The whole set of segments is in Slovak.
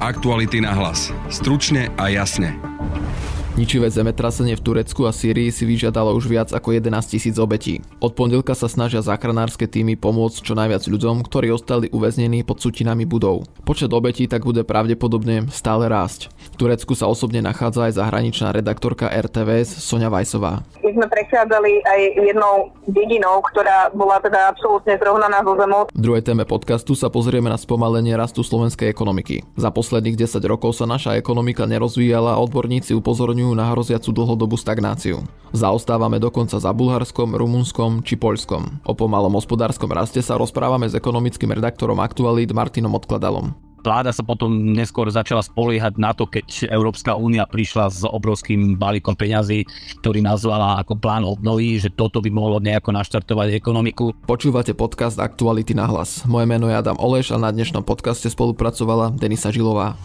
Aktuality na hlas. Stručne a jasne. Ničivé zemetrasenie v Turecku a Sýrii si vyžiadalo už viac ako 11 000 obetí. Od pondelka sa snažia záchranárske tímy pomôcť čo najviac ľuďom, ktorí ostali uväznení pod sutinami budov. Počet obetí tak bude pravdepodobne stále rásť. V Turecku sa osobne nachádza aj zahraničná redaktorka RTVS Soňa Vajsová. My sme prechádzali aj jednou dedinou, ktorá bola teda absolútne zrovnaná so zemou. V druhej téme podcastu sa pozrieme na spomalenie rastu slovenskej ekonomiky. Za posledných 10 rokov sa naša ekonomika nerozvíjala a odborníci upozorňujú na hroziacu dlhodobú stagnáciu. Zaostávame dokonca za Bulharskom, Rumunskom či Poľskom. O pomalom hospodárskom raste sa rozprávame s ekonomickým redaktorom Aktualít Martinom Odkladalom. Vláda sa potom neskôr začala spoliehať na to, keď Európska únia prišla s obrovským balíkom peňazí, ktorý nazvala ako plán obnovy, že toto by mohlo nejako naštartovať ekonomiku. Počúvate podcast Aktuality na hlas. Moje meno je Adam Oleš a na dnešnom podcaste spolupracovala Denisa Žilová.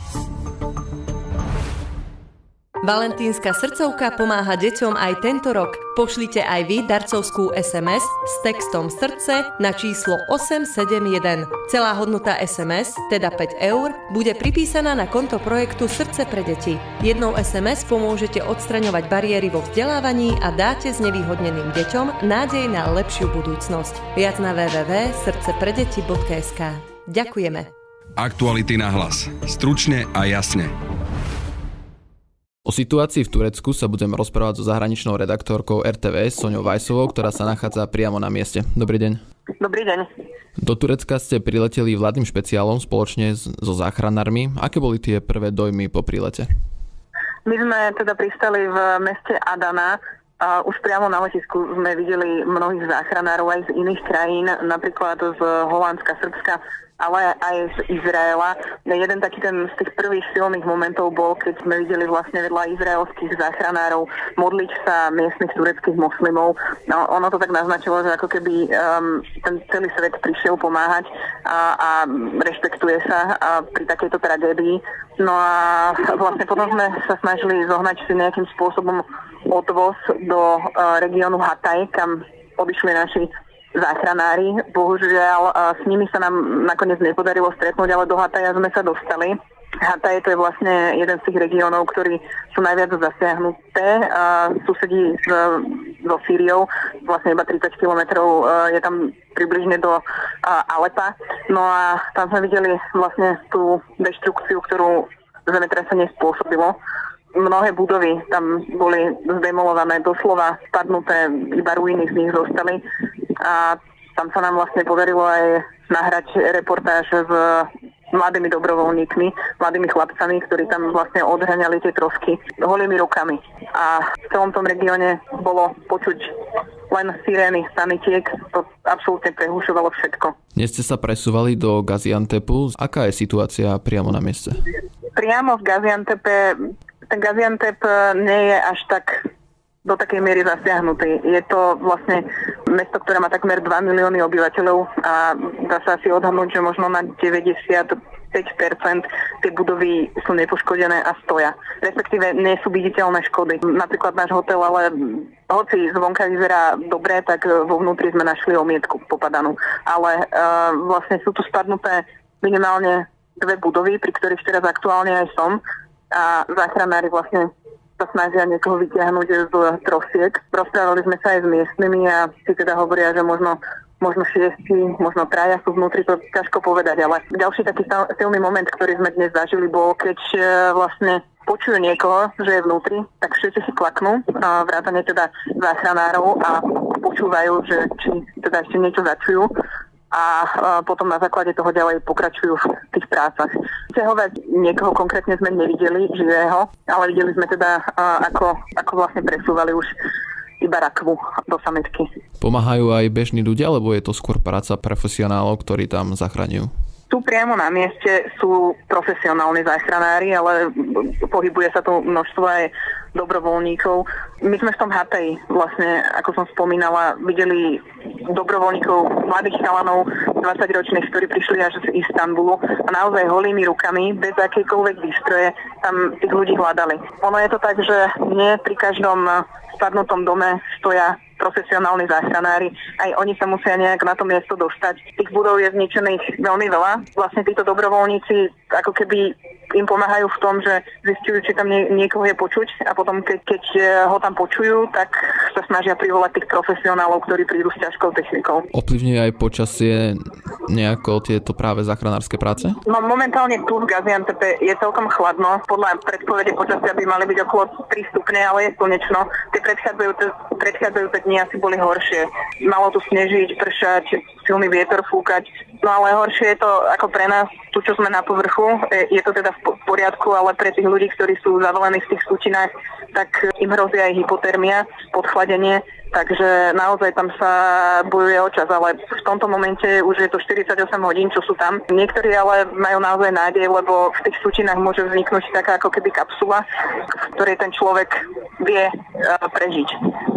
Valentínska srdcovka pomáha deťom aj tento rok. Pošlite aj vy darcovskú SMS s textom srdce na číslo 871. Celá hodnota SMS, teda 5 eur, bude pripísaná na konto projektu Srdce pre deti. Jednou SMS pomôžete odstraňovať bariéry vo vzdelávaní a dáte znevýhodneným deťom nádej na lepšiu budúcnosť. Viac na www.srdcepredeti.sk. Ďakujeme. Aktuality na hlas. Stručne a jasne. O situácii v Turecku sa budem rozprávať so zahraničnou redaktorkou RTVS Soňou Vajsovou, ktorá sa nachádza priamo na mieste. Dobrý deň. Dobrý deň. Do Turecka ste prileteli vládnym špeciálom spoločne so záchranármi. Aké boli tie prvé dojmy po prílete? My sme teda pristali v meste Adana. Už priamo na letisku sme videli mnohých záchranárov aj z iných krajín, napríklad z Holandska, Srbska, ale aj z Izraela. Jeden taký ten z tých prvých silných momentov bol, keď sme videli vlastne vedľa izraelských záchranárov modliť sa miestnych tureckých moslimov. No, ono to tak naznačilo, že ako keby ten celý svet prišiel pomáhať a rešpektuje sa pri takejto tragédii. No a vlastne potom sme sa snažili zohnať si nejakým spôsobom odvoz do regiónu Hatay, kam odišli naši záchranári. Bohužiaľ, s nimi sa nám nakoniec nepodarilo stretnúť, ale do Hataja sme sa dostali. Hatay to je vlastne jeden z tých regiónov, ktorí sú najviac zasiahnuté. Susedí so Sýriou, vlastne iba 30 kilometrov je tam približne do Alepa. No a tam sme videli vlastne tú deštrukciu, ktorú zemetrasenie spôsobilo. Mnohé budovy tam boli zdemolované, doslova spadnuté, iba ruiny z nich zostali. A tam sa nám vlastne podarilo aj nahrať reportáž s mladými dobrovoľníkmi, mladými chlapcami, ktorí tam vlastne odhŕňali tie trosky holými rukami. A v celom tom regióne bolo počuť len sirény sanitiek, to absolútne prehúšovalo všetko. Dnes ste sa presúvali do Gaziantepu. Aká je situácia priamo na mieste? Priamo v Gaziantepe, ten Gaziantep nie je až tak do takej miery zasiahnutý. Je to vlastne mesto, ktoré má takmer 2 milióny obyvateľov a dá sa asi odhadnúť, že možno na 95% tie budovy sú nepoškodené a stoja. Respektíve nie sú viditeľné škody. Napríklad náš hotel, ale hoci zvonka vyzerá dobre, tak vo vnútri sme našli omietku popadanú. Ale vlastne sú tu spadnuté minimálne 2 budovy, pri ktorých teraz aktuálne aj som. A záchranári vlastne sa snažia niekoho vytiahnuť z trosiek. Rozprávali sme sa aj s miestnymi a si teda hovoria, že možno 6, možno 3 sú vnútri, to ťažko povedať, ale ďalší taký silný moment, ktorý sme dnes zažili, bol, keď vlastne počujú niekoho, že je vnútri, tak všetci si klaknú, vrátane teda záchranárov a počúvajú, že či teda ešte niečo začujú. A potom na základe toho ďalej pokračujú v tých prácach. Cehovať niekoho konkrétne sme nevideli živého, ale videli sme teda, ako vlastne presúvali už iba rakvu do sametky. Pomáhajú aj bežní ľudia, alebo je to skôr práca profesionálov, ktorí tam zachraňujú? Tu priamo na mieste sú profesionálni záchranári, ale pohybuje sa tu množstvo aj dobrovoľníkov. My sme v tom Hataji vlastne, ako som spomínala, videli dobrovoľníkov, mladých chalanov, 20-ročných, ktorí prišli až z Istanbulu a naozaj holými rukami, bez akejkoľvek výstroje, tam tých ľudí hľadali. Ono je to tak, že nie pri každom spadnutom dome stoja profesionálni záchranári. Aj oni sa musia nejak na to miesto dostať. Tých budov je zničených veľmi veľa. Vlastne títo dobrovoľníci ako keby im pomáhajú v tom, že zistujú, či tam niekoho je počuť a potom keď ho tam počujú, tak sa snažia privolať tých profesionálov, ktorí prídu s ťažkou technikou. Ovplyvňuje aj počasie nejako tieto práve záchranárske práce? No momentálne tu v Gaziantepe je celkom chladno. Podľa predpovede počasia by mali byť okolo 3 stupne, ale je slnečno. Tie predchádzajúce dni asi boli horšie. Malo tu snežiť, pršať, silný vietor fúkať. No ale horšie je to ako pre nás, tu čo sme na povrchu, je to teda v poriadku, ale pre tých ľudí, ktorí sú zavalení v tých sutinách, tak im hrozí aj hypotermia, podchladenie, takže naozaj tam sa bojuje o čas, ale v tomto momente už je to 48 hodín, čo sú tam. Niektorí ale majú naozaj nádej, lebo v tých sutinách môže vzniknúť taká ako keby kapsula, v ktorej ten človek vie prežiť.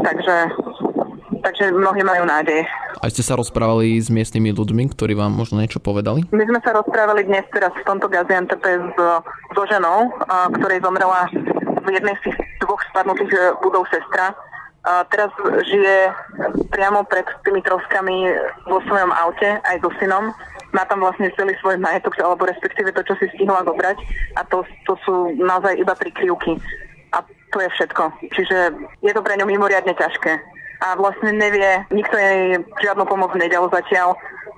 Takže mnohí majú nádej. A ste sa rozprávali s miestnymi ľuďmi, ktorí vám možno niečo povedali? My sme sa rozprávali dnes teraz v tomto Gaziantepe so ženou, ktorej zomrela v jednej z tých 2 spadnutých budov sestra. Teraz žije priamo pred tými troskami vo svojom aute aj so synom. Má tam vlastne celý svoj majetok, alebo respektíve to, čo si stihla zobrať. A to sú naozaj iba prikryvky. A to je všetko. Čiže je to pre ňu mimoriadne ťažké. A vlastne nevie, nikto jej žiadnu pomoc nedal zatiaľ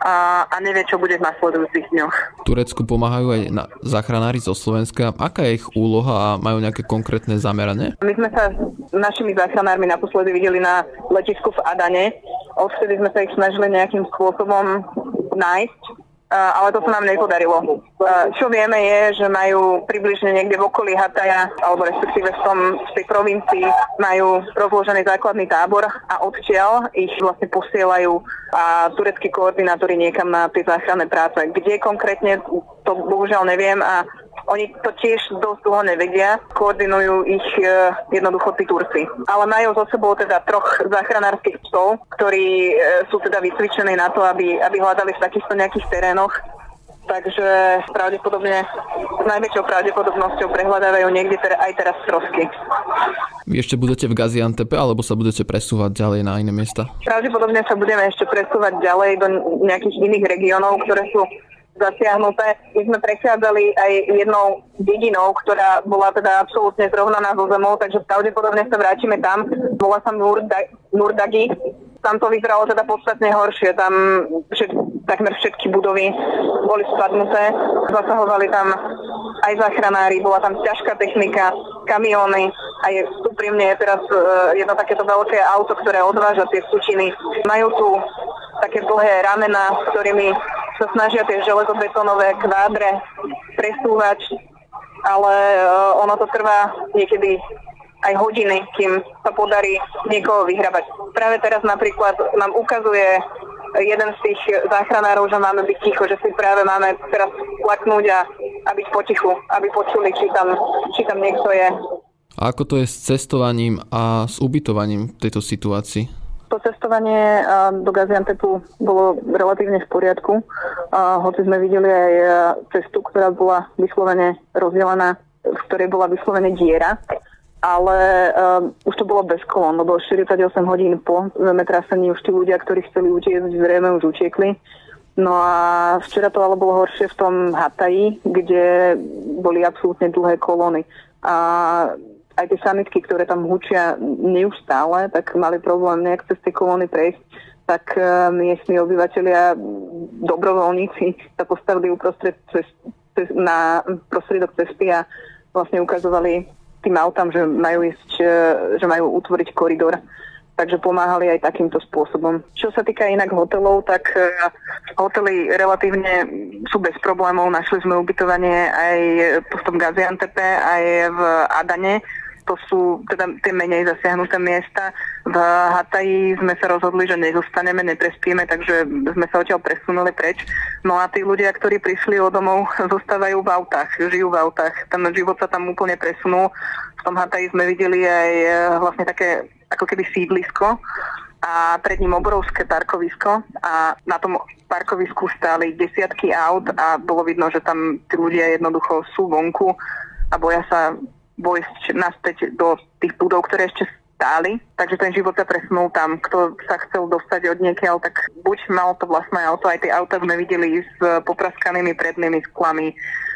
a nevie, čo bude v nasledujúcich dňoch. Turecku pomáhajú aj záchranári zo Slovenska. Aká je ich úloha a majú nejaké konkrétne zameranie? My sme sa s našimi záchranármi naposledy videli na letisku v Adane. Odvtedy sme sa ich snažili nejakým spôsobom nájsť, ale to sa nám nepodarilo. Čo vieme je, že majú približne niekde v okolí Hataja, alebo respektíve v tej provincii majú rozložený základný tábor a odtiaľ ich vlastne posielajú a tureckí koordinátori niekam na tie záchranné práce. Kde konkrétne, to bohužiaľ neviem a oni to tiež dosť dlho nevedia, koordinujú ich jednoducho tí Turci. Ale majú so sebou teda 3 záchranárskych psov, ktorí sú teda vycvičení na to, aby hľadali v takýchto nejakých terénoch. Takže pravdepodobne, s najväčšou pravdepodobnosťou prehľadávajú niekde aj teraz trosky. Vy ešte budete v Gaziantepe, alebo sa budete presúvať ďalej na iné miesta? Pravdepodobne sa budeme ešte presúvať ďalej do nejakých iných regiónov, ktoré sú zasiahnuté. My sme prechádzali aj jednou dedinou, ktorá bola teda absolútne zrovnaná so zemou, takže pravdepodobne sa vrátime tam. Volá sa Nurdagi. Tam to vyzeralo teda podstatne horšie. Tam takmer všetky budovy boli spadnuté. Zasahovali tam aj záchranári, bola tam ťažká technika, kamióny. Aj úprimne je teraz jedno takéto veľké auto, ktoré odváža tie sutiny. Majú tu také dlhé ramená, s ktorými sa snažia tie železobetónové kvádre presúvať, ale ono to trvá niekedy aj hodiny, kým sa podarí niekoho vyhrabať. Práve teraz napríklad nám ukazuje jeden z tých záchranárov, že máme byť ticho, že si práve máme teraz plaknúť a byť potichu, aby počuli, či tam niekto je. A ako to je s cestovaním a s ubytovaním v tejto situácii? To cestovanie do Gaziantepu bolo relatívne v poriadku. Hoci sme videli aj cestu, ktorá bola vyslovene rozdelená, v ktorej bola vyslovene diera. Ale už to bolo bez kolón, lebo 48 hodín po zemetrasení už tí ľudia, ktorí chceli utiecť, zrejme už utiekli. No a včera to ale bolo horšie v tom Hataji, kde boli absolútne dlhé kolóny. A aj tie sanitky, ktoré tam hučia neustále, tak mali problém nejak cez tie kolóny prejsť. Tak miestni obyvateľia, dobrovoľníci sa postavili na prostriedok cesty a vlastne ukazovali tým autám, že majú utvoriť koridor. Takže pomáhali aj takýmto spôsobom. Čo sa týka inak hotelov, tak hotely relatívne sú bez problémov. Našli sme ubytovanie aj v tom Gaziantepe, aj v Adane. To sú teda tie menej zasiahnuté miesta. V Hataji sme sa rozhodli, že nezostaneme, neprespíme, takže sme sa odtiaľ presunuli preč. No a tí ľudia, ktorí prišli od domov, zostávajú v autách, žijú v autách. Ten život sa tam úplne presunul. V tom Hataji sme videli aj vlastne také ako keby sídlisko a pred ním obrovské parkovisko a na tom parkovisku stáli desiatky aut a bolo vidno, že tam tí ľudia jednoducho sú vonku a boja sa vojsť naspäť do tých budov, ktoré ešte stáli. Takže ten život sa presunul tam. Kto sa chcel dostať od niekiaľ, tak buď mal to vlastné auto, aj tie auta sme videli s popraskanými prednými sklami,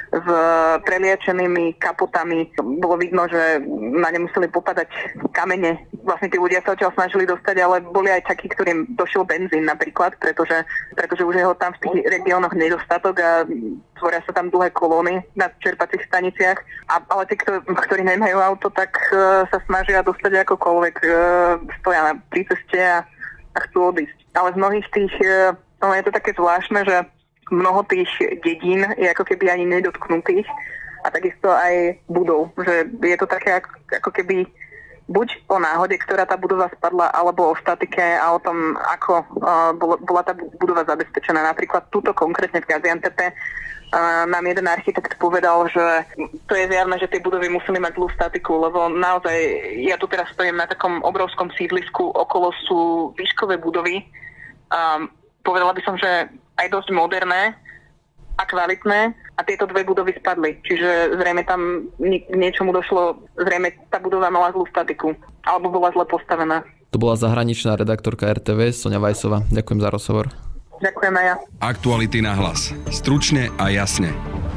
s preliečenými kapotami. Bolo vidno, že na ne museli popadať kamene. Vlastne tí ľudia sa odtiaľ snažili dostať, ale boli aj takí, ktorým došiel benzín napríklad, pretože už je ho tam v tých regiónoch nedostatok a tvoria sa tam dlhé kolóny na čerpacích staniciach. Ale tí, ktorí nemajú auto, tak sa snažia dostať akokoľvek. Stoja pri ceste a chcú odísť. Ale z mnohých tých, je to také zvláštne, že mnoho tých dedín je ako keby ani nedotknutých a takisto aj budov. Že je to také ako keby buď o náhode, ktorá tá budova spadla, alebo o statike a o tom, ako bola tá budova zabezpečená. Napríklad túto konkrétne v Gaziantepe nám jeden architekt povedal, že to je zjavné, že tie budovy museli mať zlú statiku, lebo naozaj ja tu teraz stojím na takom obrovskom sídlisku, okolo sú výškové budovy. Povedala by som, že aj dosť moderné a kvalitné a tieto dve budovy spadli. Čiže zrejme tam k niečomu došlo, zrejme tá budova mala zlú statiku alebo bola zle postavená. To bola zahraničná redaktorka RTV Soňa Vajsová. Ďakujem za rozhovor. Ďakujem aj ja. Aktuality na hlas. Stručne a jasne.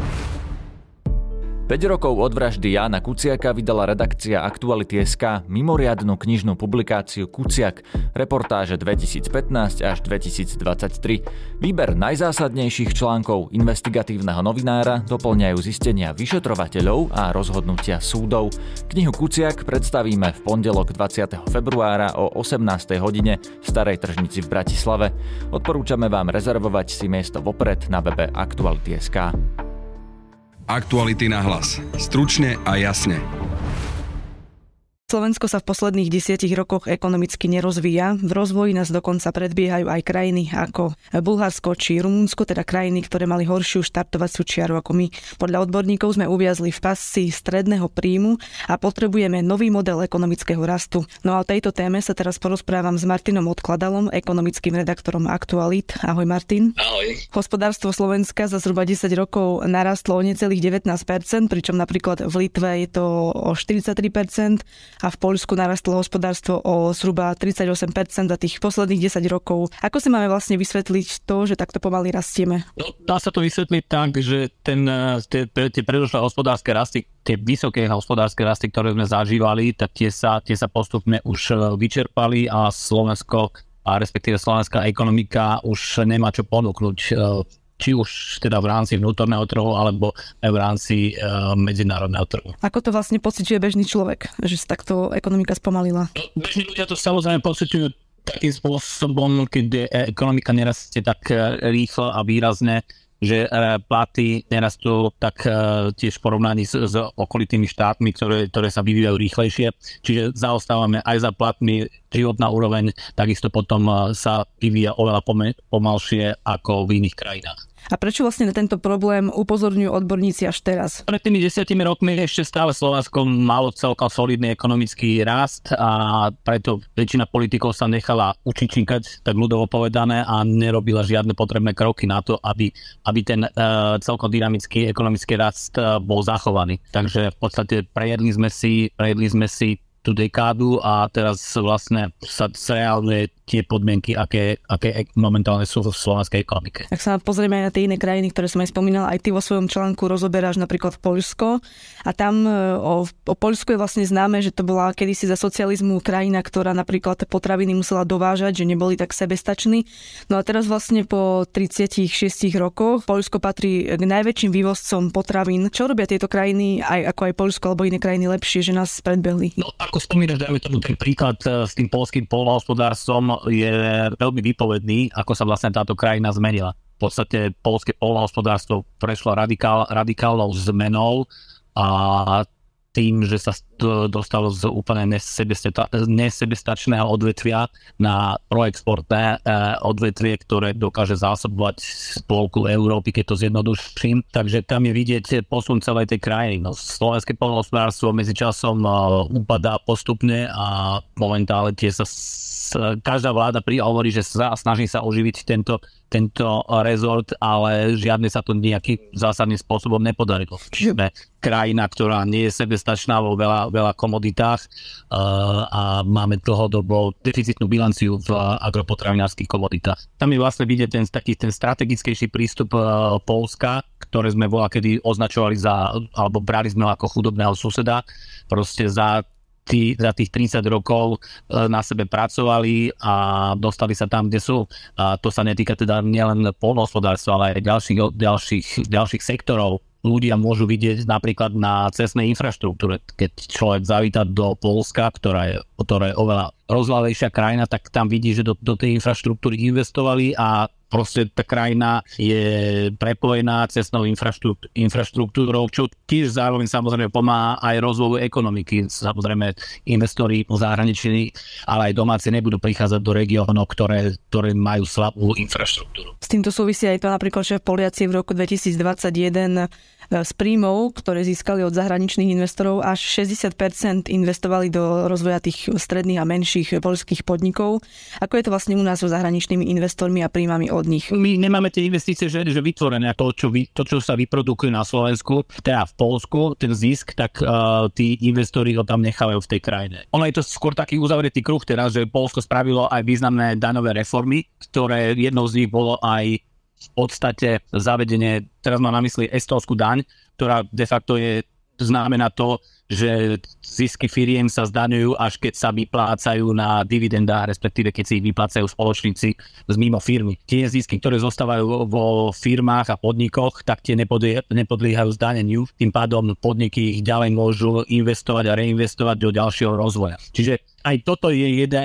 5 rokov od vraždy Jána Kuciaka vydala redakcia Aktuality.sk mimoriadnu knižnú publikáciu Kuciak, reportáže 2015 až 2023. Výber najzásadnejších článkov investigatívneho novinára doplňajú zistenia vyšetrovateľov a rozhodnutia súdov. Knihu Kuciak predstavíme v pondelok 20. februára o 18. hodine v Starej tržnici v Bratislave. Odporúčame vám rezervovať si miesto vopred na webe Aktuality.sk. Aktuality na hlas. Stručne a jasne. Slovensko sa v posledných 10 rokoch ekonomicky nerozvíja. V rozvoji nás dokonca predbiehajú aj krajiny ako Bulharsko či Rumunsko, teda krajiny, ktoré mali horšiu štartovaciu čiaru ako my. Podľa odborníkov sme uviazli v pasci stredného príjmu a potrebujeme nový model ekonomického rastu. No a o tejto téme sa teraz porozprávam s Martinom Odkladalom, ekonomickým redaktorom Aktualit. Ahoj Martin. Ahoj. Hospodárstvo Slovenska za zhruba 10 rokov narastlo o necelých 19%, pričom napríklad v Litve je to o 43%. A v Poľsku narastlo hospodárstvo o zhruba 38% za tých posledných 10 rokov. Ako si máme vlastne vysvetliť to, že takto pomaly rastieme? No, dá sa to vysvetliť tak, že tie predošlé hospodárske rasty, tie vysoké hospodárske rasty, ktoré sme zažívali, tak tie sa postupne už vyčerpali a Slovensko a respektíve slovenská ekonomika už nemá čo ponúknuť, či už teda v rámci vnútorného trhu, alebo aj v rámci medzinárodného trhu. Ako to vlastne pociťuje bežný človek, že sa takto ekonomika spomalila? Bežní ľudia to samozrejme pociťujú takým spôsobom, keď ekonomika nerastie tak rýchlo a výrazne, že platy nerastú tak tiež v porovnaní s okolitými štátmi, ktoré sa vyvíjajú rýchlejšie. Čiže zaostávame aj za platmi, životná úroveň takisto potom sa vyvíja oveľa pomalšie ako v iných krajinách. A prečo vlastne na tento problém upozorňujú odborníci až teraz? Pred tými 10 rokmi ešte stále Slovensko malo celkom solidný ekonomický rast a preto väčšina politikov sa nechala učičíkať, tak ľudovo povedané, a nerobila žiadne potrebné kroky na to, aby ten celkom dynamický ekonomický rast bol zachovaný. Takže v podstate prejedli sme si tú dekádu a teraz vlastne sa reálne tie podmienky, aké momentálne sú v slovenskej ekonomike. Ak sa pozrieme aj na tie iné krajiny, ktoré som aj spomínala, aj ty vo svojom článku rozoberáš napríklad Poľsko a tam o Poľsku je vlastne známe, že to bola kedysi za socializmu krajina, ktorá napríklad potraviny musela dovážať, že neboli tak sebestační. No a teraz vlastne po 36 rokoch Poľsko patrí k najväčším vývozcom potravín. Čo robia tieto krajiny, aj ako aj Poľsko alebo iné krajiny lepšie, že nás predbehli? No ako spomínaš, dajme tomu ten príklad s tým poľským poľnohospodárstvom je veľmi výpovedný, ako sa vlastne táto krajina zmenila. V podstate poľské poľnohospodárstvo prešlo radikálnou zmenou a tým, že sa dostalo z úplne nesebestačného odvetvia na proexportné odvetvie, ktoré dokáže zásobovať polku Európy, keď to zjednoduším. Takže tam je vidieť posun celej tej krajiny. No, slovenské poľnohospodárstvo medzičasom upadá postupne a momentálne každá vláda hovorí, že snaží sa oživiť tento rezort, ale žiadne sa to nejakým zásadným spôsobom nepodarilo. Čiže sme krajina, ktorá nie je sebestačná vo veľa komoditách a máme dlhodobo deficitnú bilanciu v agropotravinárskych komoditách. Tam je vlastne vidieť ten strategickejší prístup Poľska, ktoré sme voľakedy označovali alebo brali sme ako chudobného suseda. Proste za tých 30 rokov na sebe pracovali a dostali sa tam, kde sú. A to sa netýka teda nielen poľnohospodárstva, ale aj ďalších sektorov. Ľudia môžu vidieť napríklad na cestnej infraštruktúre. Keď človek zavíta do Poľska, ktorá je oveľa rozhľadejšia krajina, tak tam vidí, že do tej infraštruktúry investovali a proste tá krajina je prepojená cestnou infraštruktúrou, čo tiež zároveň samozrejme pomáha aj rozvoju ekonomiky. Samozrejme investori zahraniční, ale aj domáci nebudú prichádzať do regiónov, ktoré majú slabú infraštruktúru. S týmto súvisí aj to napríklad, že Poliaci v roku 2021 z príjmov, ktoré získali od zahraničných investorov, až 60% investovali do rozvoja tých stredných a menších poľských podnikov. Ako je to vlastne u nás so zahraničnými investormi a príjmami od nich? My nemáme tie investície, že vytvorené to, čo sa vyprodukuje na Slovensku, teda v Poľsku, ten zisk, tak tí investori ho tam nechávajú v tej krajine. Ono je to skôr taký uzavretý kruh teraz, že Poľsko spravilo aj významné daňové reformy, ktoré jednou z nich bolo aj v podstate zavedenie, teraz mám na mysli estónsku daň, ktorá de facto znamená to, že zisky firiem sa zdaňujú, až keď sa vyplácajú na dividendách, respektíve keď si ich vyplácajú spoločníci z mimo firmy. Tie zisky, ktoré zostávajú vo firmách a podnikoch, tak tie nepodliehajú zdaneniu. Tým pádom podniky ich ďalej môžu investovať a reinvestovať do ďalšieho rozvoja. Čiže aj toto je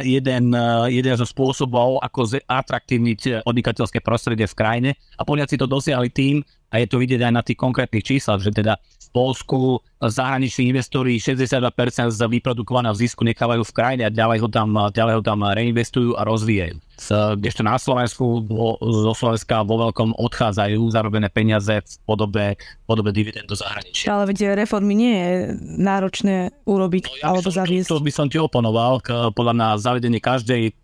jeden zo spôsobov, ako atraktívniť podnikateľské prostredie v krajine. A Poliaci to dosiahli tým, a je to vidieť aj na tých konkrétnych číslach, že teda v Poľsku zahraniční investori 62% z vyprodukovaného zisku nechávajú v krajine a ďalej ho tam reinvestujú a rozvíjajú. Kdežto na Slovensku zo Slovenska vo veľkom odchádzajú zarobené peniaze v podobe dividend do zahraničia. Ale veď reformy nie je náročné urobiť alebo zaviesť. To by som ti oponoval. Podľa mňa zavedenie každej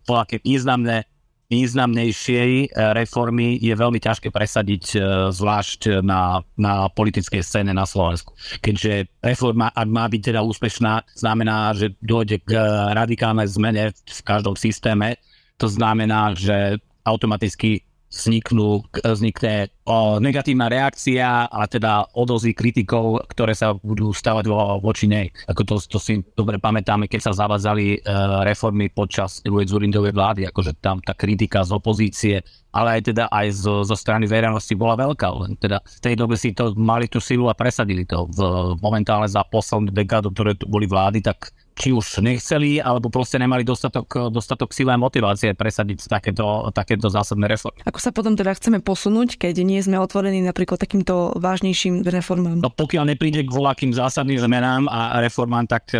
významnejšej reformy je veľmi ťažké presadiť, zvlášť na politickej scéne na Slovensku. Keďže reforma, ak má byť teda úspešná, znamená, že dôjde k radikálnej zmene v každom systéme. To znamená, že automaticky vznikne negatívna reakcia a teda odozvy kritikov, ktoré sa budú stavať voči nej. Ako to si dobre pamätáme, keď sa zavádzali reformy počas druhej Dzurindovej vlády, akože tam tá kritika z opozície, ale aj zo strany verejnosti bola veľká. Len teda v tej dobe si to mali tú silu a presadili to. Momentálne za poslednú dekádu, ktoré tu boli vlády, tak či už nechceli, alebo proste nemali dostatok síly a motivácie presadiť takéto zásadné reformy. Ako sa potom teda chceme posunúť, keď nie sme otvorení napríklad takýmto vážnejším reformám? No pokiaľ nepríde k voľakým zásadným zmenám a reformám, tak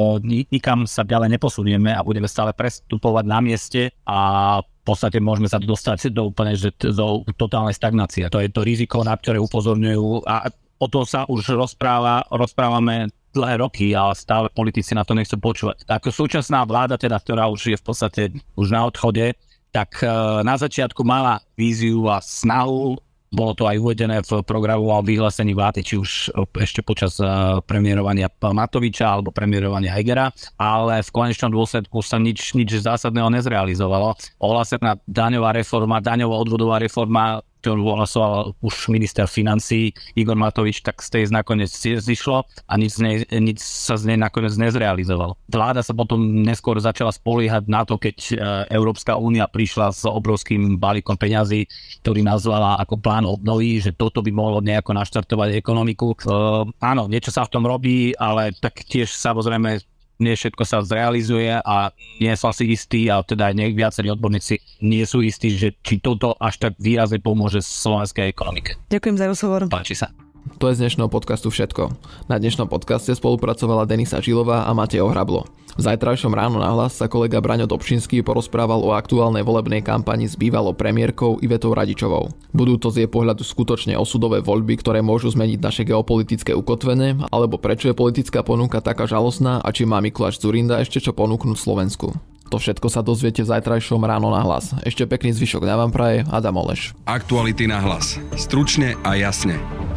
nikam sa ďalej neposunieme a budeme stále prestupovať na mieste a v podstate môžeme sa dostať do totálnej stagnácie. To je to riziko, na ktoré upozorňujú a o to sa už rozprávame dlhé roky, ale stále politici na to nechcú počúvať. Ako súčasná vláda, teda, ktorá už je v podstate už na odchode, tak na začiatku mala víziu a snahu, bolo to aj uvedené v programu a vyhlásení vlády, či už ešte počas premiérovania Matoviča alebo premiérovania Hegera, ale v konečnom dôsledku sa nič zásadného nezrealizovalo. Ohlásená daňová reforma, daňovo-odvodová reforma, ktorú ohlasoval už minister financií Igor Matovič, tak z tej nakoniec zišlo a nič sa z nej nakoniec nezrealizovalo. Vláda sa potom neskôr začala spoliehať na to, keď Európska únia prišla s obrovským balíkom peňazí, ktorý nazvala ako plán obnovy, že toto by mohlo nejako naštartovať ekonomiku. Áno, niečo sa v tom robí, ale tak tiež samozrejme nie všetko sa zrealizuje a nie som si istý, a teda aj viacerí odborníci nie sú istí, že či toto až tak výrazne pomôže slovenskej ekonomike. Ďakujem za rozhovor. Páči sa. To je z dnešného podcastu všetko. Na dnešnom podcaste spolupracovala Denisa Žilová a Matej Ohrablo. V zajtrajšom Ráno na hlas sa kolega Braňo Dobšinský porozprával o aktuálnej volebnej kampani s bývalou premiérkou Ivetou Radičovou. Budú to z jej pohľadu skutočne osudové voľby, ktoré môžu zmeniť naše geopolitické ukotvenie, alebo prečo je politická ponuka taká žalostná a či má Mikuláš Dzurinda ešte čo ponúknuť Slovensku. To všetko sa dozviete v zajtrajšom Ráno na hlas. Ešte pekný zvyšok dňa vám praje Adam Oleš. Aktuality na hlas. Stručne a jasne.